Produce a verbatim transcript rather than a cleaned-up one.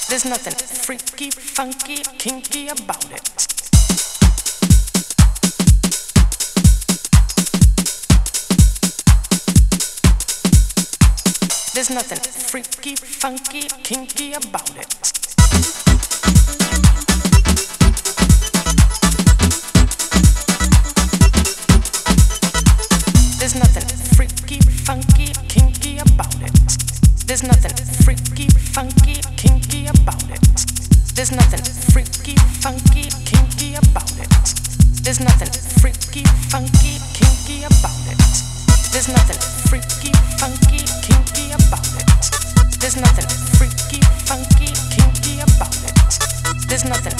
There's nothing freaky, funky, kinky about it. There's nothing freaky, funky, kinky about it. There's nothing freaky, funky, kinky about it. There's nothing freaky, funky, kinky about it. There's nothing freaky, funky, kinky about it. There's nothing freaky, funky, kinky about it. There's nothing freaky, funky, kinky about it. There's nothing freaky, funky, kinky about it. There's nothing